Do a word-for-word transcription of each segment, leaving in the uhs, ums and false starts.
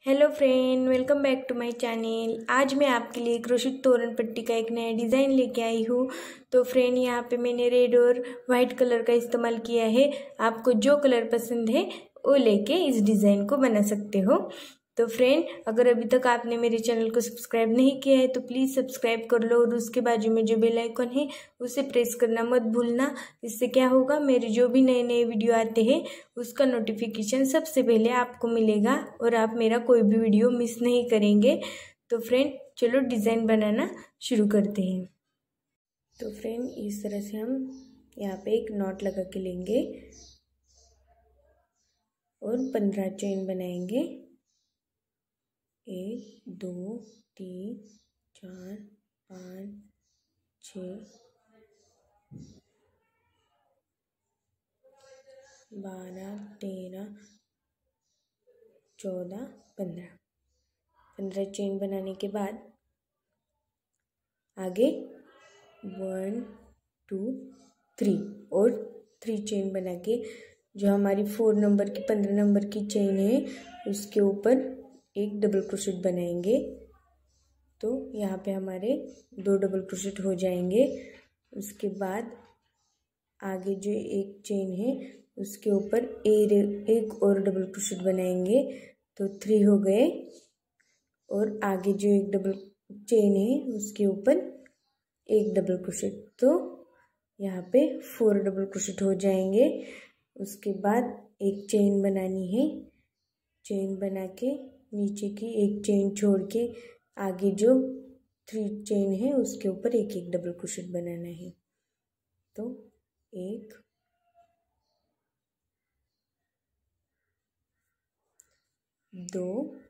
Hello friend, welcome back to my channel. आज मैं आपके लिए क्रोशेट तोरण पट्टी का एक नया डिज़ाइन लेके आई हूँ। तो फ्रेंड, यहाँ पे मैंने रेड और वाइट कलर का इस्तेमाल किया है। आपको जो कलर पसंद है वो लेके इस डिज़ाइन को बना सकते हो। तो फ्रेंड, अगर अभी तक आपने मेरे चैनल को सब्सक्राइब नहीं किया है तो प्लीज़ सब्सक्राइब कर लो और उसके बाजू में जो बेल आइकन है उसे प्रेस करना मत भूलना। इससे क्या होगा, मेरे जो भी नए नए वीडियो आते हैं उसका नोटिफिकेशन सबसे पहले आपको मिलेगा और आप मेरा कोई भी वीडियो मिस नहीं करेंगे। तो फ्रेंड, चलो डिज़ाइन बनाना शुरू करते हैं। तो फ्रेंड, इस तरह से हम यहाँ पे एक नॉट लगा के लेंगे और पंद्रह चेन बनाएंगे। एक, दो, तीन, चार, पाँच, छ, बारह, तेरह, चौदह, पंद्रह। पंद्रह चेन बनाने के बाद आगे वन टू थ्री और थ्री चेन बना के जो हमारी फोर नंबर की पंद्रह नंबर की चेन है उसके ऊपर एक डबल क्रोशेट बनाएंगे। तो यहाँ पे हमारे दो डबल क्रोशेट हो जाएंगे। उसके बाद आगे जो एक चेन है उसके ऊपर एक और डबल क्रोशेट बनाएंगे। तो थ्री हो गए और आगे जो एक डबल चेन है उसके ऊपर एक डबल क्रोशेट। तो यहाँ पे फोर डबल क्रोशेट हो जाएंगे। उसके बाद एक चेन बनानी है। चेन बना के नीचे की एक चेन छोड़ के आगे जो थ्री चेन है उसके ऊपर एक एक डबल क्रोशेट बनाना है। तो एक, दो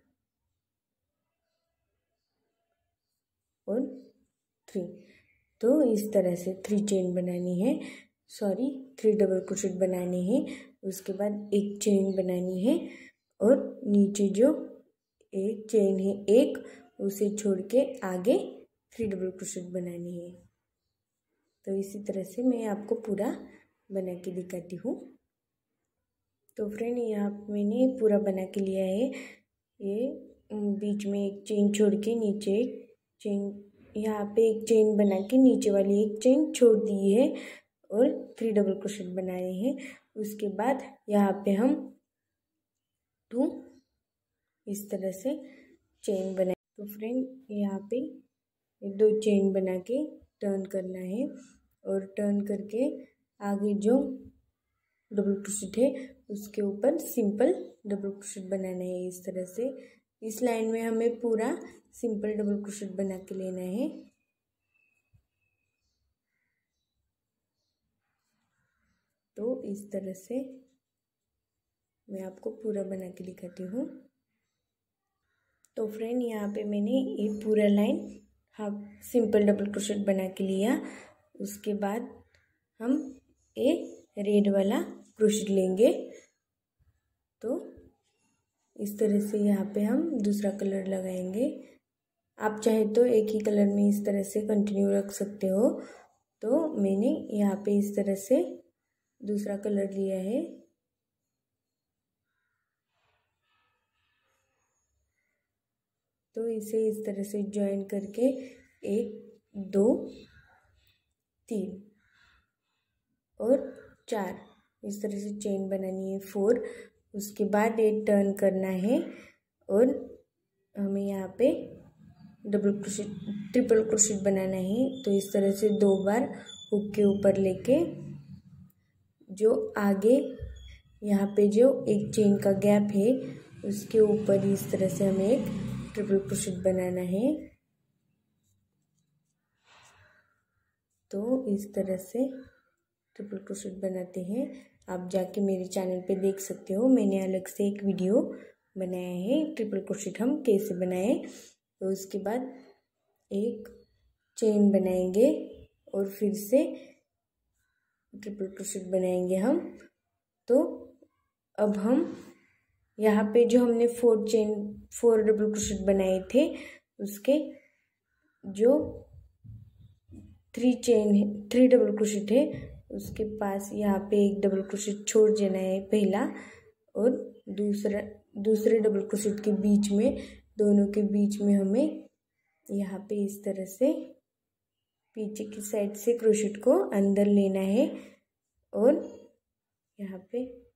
और थ्री। तो इस तरह से थ्री चेन बनानी है, सॉरी थ्री डबल क्रोशेट बनाने हैं। उसके बाद एक चेन बनानी है और नीचे जो एक चेन है एक उसे छोड़ के आगे थ्री डबल क्रोशेट बनानी है। तो इसी तरह से मैं आपको पूरा बना के दिखाती हूँ। तो फ्रेंड, यहाँ मैंने पूरा बना के लिया है। ये बीच में एक चेन छोड़ के नीचे एक चेन, यहाँ पे एक चेन बना के नीचे वाली एक चेन छोड़ दी है और थ्री डबल क्रोशेट बनाए हैं। उसके बाद यहाँ पे हम टू इस तरह से चेन बनाए। तो फ्रेंड, यहाँ पे दो चेन बना के टर्न करना है और टर्न करके आगे जो डबल क्रोशेट है उसके ऊपर सिंपल डबल क्रोशेट बनाना है। इस तरह से इस लाइन में हमें पूरा सिंपल डबल क्रोशेट बना के लेना है। तो इस तरह से मैं आपको पूरा बना के दिखाती हूँ। तो फ्रेंड, यहाँ पे मैंने ये पूरा line half simple double crochet बना के लिया। उसके बाद हम एक रेड वाला क्रोशेट लेंगे। तो इस तरह से यहाँ पे हम दूसरा कलर लगाएंगे। आप चाहे तो एक ही कलर में इस तरह से कंटिन्यू रख सकते हो। तो मैंने यहाँ पे इस तरह से दूसरा कलर लिया है। तो इसे इस तरह से ज्वाइन करके एक, दो, तीन और चार इस तरह से चेन बनानी है, फोर। उसके बाद एक टर्न करना है और हमें यहाँ पे डबल क्रोशेट ट्रिपल क्रोशेट बनाना है। तो इस तरह से दो बार हुक के ऊपर लेके जो आगे यहाँ पे जो एक चेन का गैप है उसके ऊपर इस तरह से हमें एक ट्रिपल क्रोशेट बनाना है। तो इस तरह से ट्रिपल क्रोशेट बनाते हैं। आप जाके मेरे चैनल पे देख सकते हो, मैंने अलग से एक वीडियो बनाया है ट्रिपल क्रोशेट हम कैसे बनाए। तो उसके बाद एक चेन बनाएंगे और फिर से ट्रिपल क्रोशेट बनाएंगे हम। तो अब हम यहाँ पे जो हमने four chain four double crochet बनाए थे उसके जो थ्री चेन है थ्री डबल क्रोशेट है उसके पास यहाँ पे एक डबल क्रोशेट छोड़ देना है पहला, और दूसरा दूसरे डबल क्रोशेट के बीच में, दोनों के बीच में हमें यहाँ पे इस तरह से पीछे की साइड से क्रोशेट को अंदर लेना है और यहाँ पे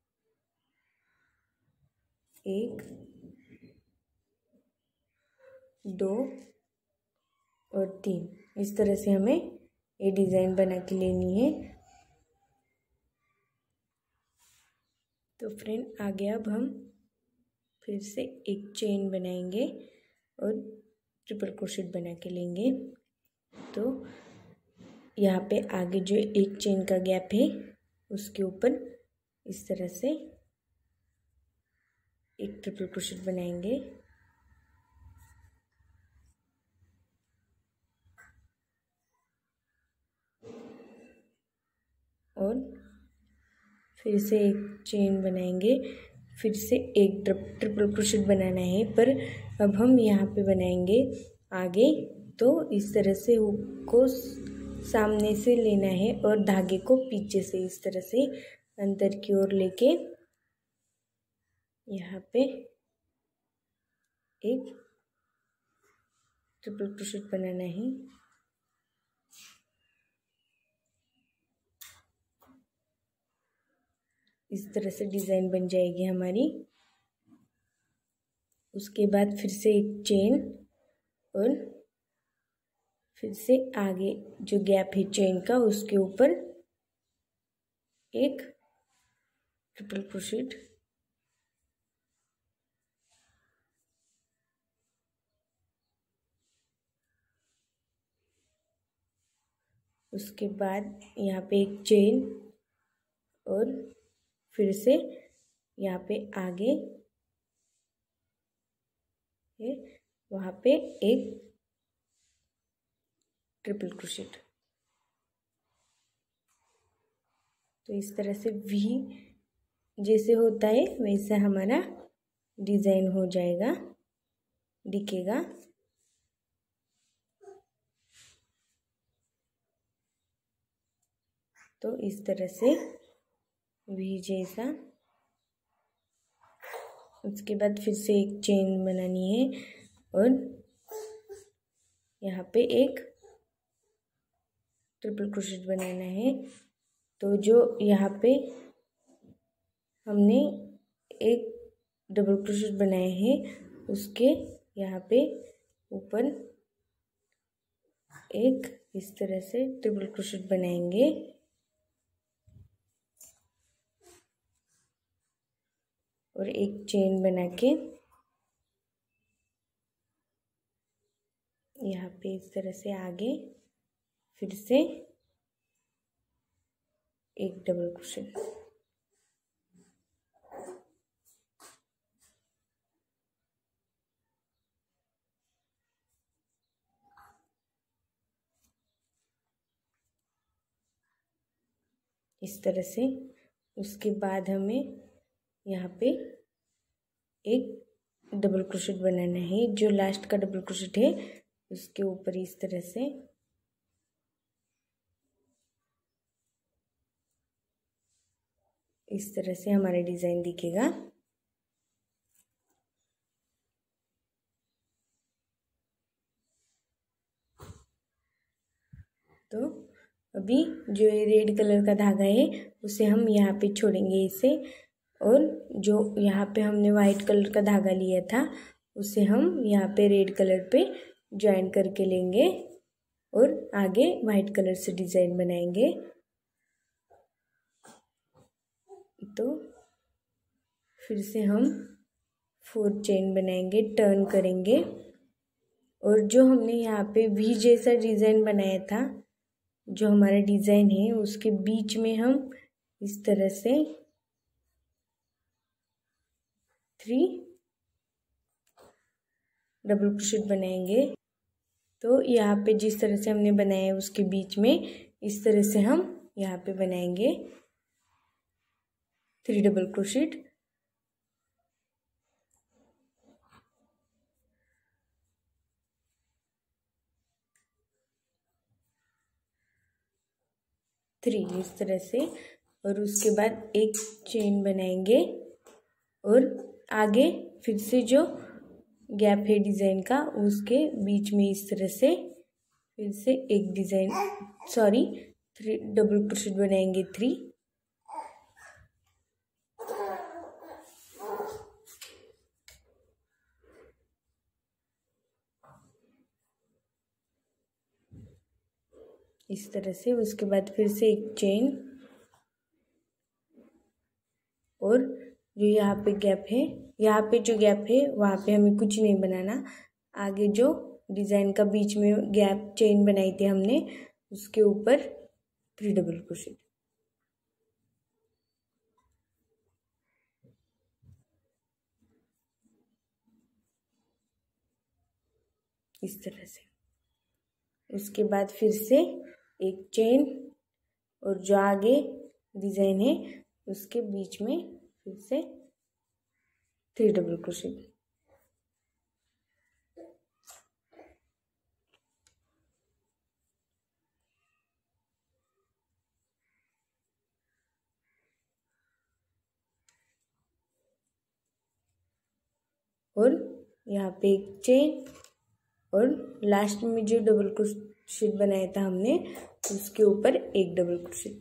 एक, दो और तीन, इस तरह से हमें ये डिज़ाइन बना के लेनी है। तो फ्रेंड आगे अब हम फिर से एक चेन बनाएंगे और ट्रिपल क्रोशेट बना के लेंगे। तो यहाँ पे आगे जो एक चेन का गैप है उसके ऊपर इस तरह से एक ट्रिपल क्रोशेट बनाएंगे और फिर से एक चेन बनाएंगे, फिर से एक ट्रिपल क्रोशेट बनाना है, पर अब हम यहाँ पे बनाएंगे आगे। तो इस तरह से हुक को सामने से लेना है और धागे को पीछे से इस तरह से अंदर की ओर लेके यहाँ पे एक ट्रिपल क्रोशेट बनाना है। इस तरह से डिज़ाइन बन जाएगी हमारी। उसके बाद फिर से एक चेन और फिर से आगे जो गैप है चेन का उसके ऊपर एक ट्रिपल क्रोशेट, उसके बाद यहाँ पे एक चेन और फिर से यहाँ पे आगे है वहाँ पे एक ट्रिपल क्रोशेट। तो इस तरह से वी जैसे होता है वैसा हमारा डिज़ाइन हो जाएगा, दिखेगा। तो इस तरह से वी जैसा। उसके बाद फिर से एक चेन बनानी है और यहाँ पे एक ट्रिपल क्रोशेट बनाना है। तो जो यहाँ पे हमने एक डबल क्रोशेट बनाए हैं उसके यहाँ पे ऊपर एक इस तरह से ट्रिपल क्रोशेट बनाएंगे और एक चेन बना के यहाँ पे इस तरह से आगे फिर से एक डबल क्रोशेट। इस तरह से। उसके बाद हमें यहाँ पे एक डबल क्रोशेट बनाना है, जो लास्ट का डबल क्रोशेट है उसके ऊपर इस तरह से इस तरह से हमारा डिज़ाइन दिखेगा। तो अभी जो ये रेड कलर का धागा है उसे हम यहाँ पे छोड़ेंगे इसे, और जो यहाँ पे हमने वाइट कलर का धागा लिया था उसे हम यहाँ पे रेड कलर पे ज्वाइन करके लेंगे और आगे वाइट कलर से डिज़ाइन बनाएंगे। तो फिर से हम फोर चेन बनाएंगे, टर्न करेंगे और जो हमने यहाँ पे वी जैसा डिज़ाइन बनाया था, जो हमारा डिज़ाइन है उसके बीच में हम इस तरह से थ्री डबल क्रोशेट बनाएंगे। तो यहाँ पे जिस तरह से हमने बनाया है उसके बीच में इस तरह से हम यहाँ पे बनाएंगे थ्री डबल क्रोशेट। थ्री इस तरह से, और उसके बाद एक चेन बनाएंगे और आगे फिर से जो गैप है डिज़ाइन का उसके बीच में इस तरह से फिर से एक design sorry three double crochet बनाएंगे थ्री। इस तरह से। उसके बाद फिर से एक चेन और जो यहाँ पे गैप है, यहाँ पे जो गैप है वहाँ पे हमें कुछ नहीं बनाना। आगे जो डिज़ाइन का बीच में गैप चेन बनाई थी हमने उसके ऊपर थ्री डबल क्रोशेट। इस तरह से। उसके बाद फिर से एक चेन और जो आगे डिज़ाइन है उसके बीच में फिर से थ्री डबल क्रोशेट। और यहाँ पे एक चेन और लास्ट में जो डबल क्रोशेट बनाया था हमने उसके ऊपर एक डबल क्रोशेट।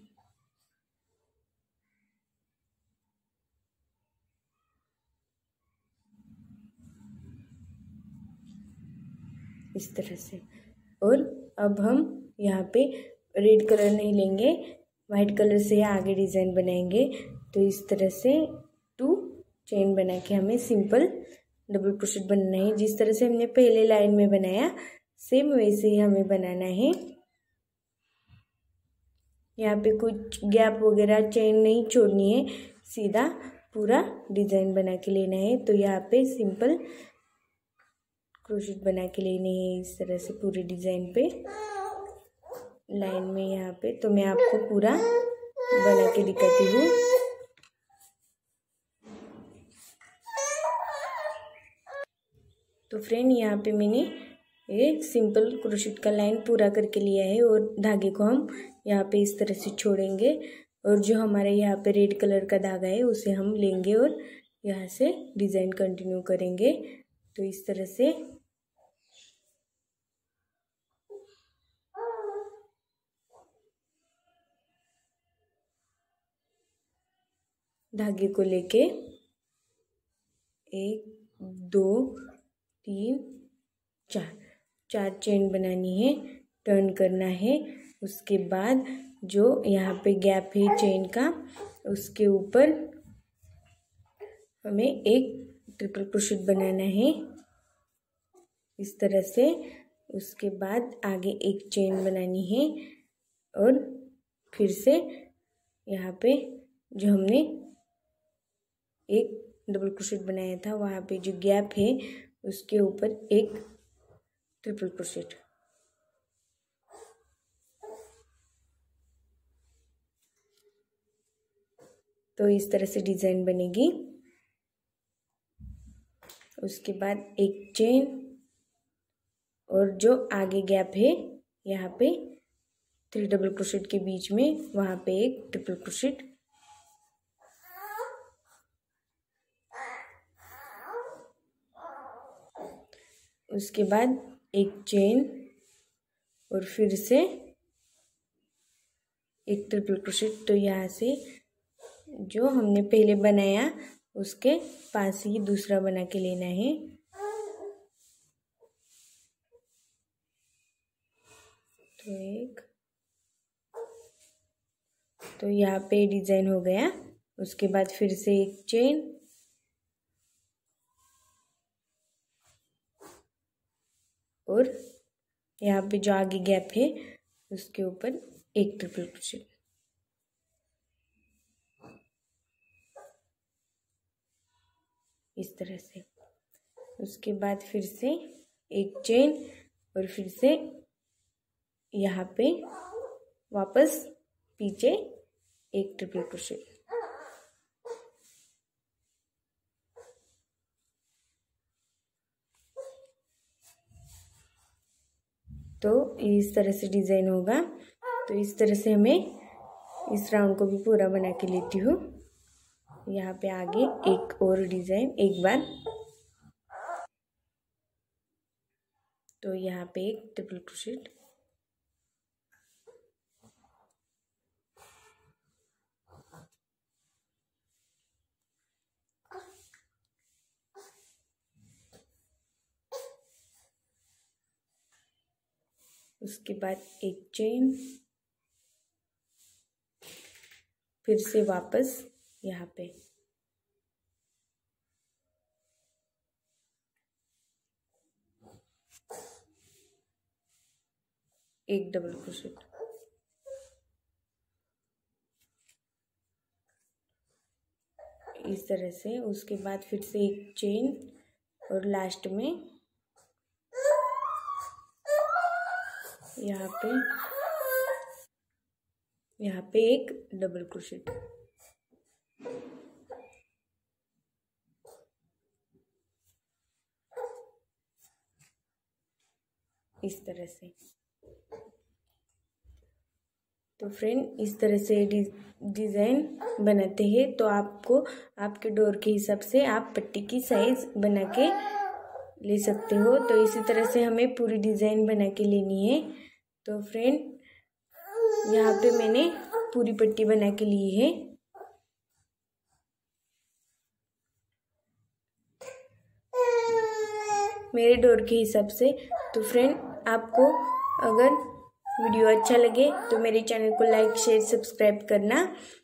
इस तरह से। और अब हम यहाँ पे रेड कलर नहीं लेंगे, वाइट कलर से आगे डिज़ाइन बनाएंगे। तो इस तरह से टू चेन बना के हमें सिंपल डबल क्रोशेट बनना है। जिस तरह से हमने पहले लाइन में बनाया सेम वैसे ही हमें बनाना है। यहाँ पे कुछ गैप वगैरह चेन नहीं छोड़नी है, सीधा पूरा डिज़ाइन बना के लेना है। तो यहाँ पे सिंपल क्रोशेट बना के लेने हैं इस तरह से पूरे डिज़ाइन पे लाइन में यहाँ पे। तो मैं आपको पूरा बना के दिखाती हूँ। तो फ्रेंड यहाँ पे मैंने एक सिंपल क्रोशेट का लाइन पूरा करके लिया है और धागे को हम यहाँ पे इस तरह से छोड़ेंगे और जो हमारे यहाँ पे रेड कलर का धागा है उसे हम लेंगे और यहाँ से डिज़ाइन कंटिन्यू करेंगे। तो इस तरह से धागे को लेके एक दो तीन चार चार चेन बनानी है, टर्न करना है। उसके बाद जो यहाँ पे गैप है चेन का उसके ऊपर हमें एक ट्रिपल क्रोशेट बनाना है इस तरह से। उसके बाद आगे एक चेन बनानी है और फिर से यहाँ पे जो हमने एक डबल क्रोशेट बनाया था वहाँ पे जो गैप है उसके ऊपर एक ट्रिपल क्रोशेट। तो इस तरह से डिज़ाइन बनेगी। उसके बाद एक चेन और जो आगे गैप है यहाँ पे थ्री डबल क्रोशेट के बीच में वहाँ पे एक ट्रिपल क्रोशेट। उसके बाद एक चेन और फिर से एक ट्रिपल क्रोशेट। तो यहाँ से जो हमने पहले बनाया उसके पास ही दूसरा बना के लेना है। तो एक तो यहाँ पे डिज़ाइन हो गया। उसके बाद फिर से एक चेन और यहाँ पे जो आगे गैप है उसके ऊपर एक ट्रिपल क्रोशेट। इस तरह से। उसके बाद फिर से एक चेन और फिर से यहाँ पे वापस पीछे एक ट्रिपल क्रोशेट। तो इस तरह से डिज़ाइन होगा। तो इस तरह से हमें इस राउंड को भी पूरा बना के लेती हूँ। यहाँ पे आगे एक और डिज़ाइन एक बार, तो यहाँ पे एक डबल क्रोशेट, उसके बाद एक चेन, फिर से वापस यहाँ पे एक डबल क्रोशेट, इस तरह से। उसके बाद फिर से एक चेन और लास्ट में यहाँ पे यहाँ पे एक डबल क्रोशेट, इस तरह से। तो फ्रेंड इस तरह से डिज़ाइन बनाते हैं। तो आपको आपके डोर के हिसाब से आप पट्टी की साइज़ बना के ले सकते हो। तो इसी तरह से हमें पूरी डिज़ाइन बना के लेनी है। तो फ्रेंड यहाँ पे मैंने पूरी पट्टी बना के ली है। मेरे डोर के हिसाब से। तो फ्रेंड आपको अगर वीडियो अच्छा लगे तो मेरे चैनल को लाइक शेयर सब्सक्राइब करना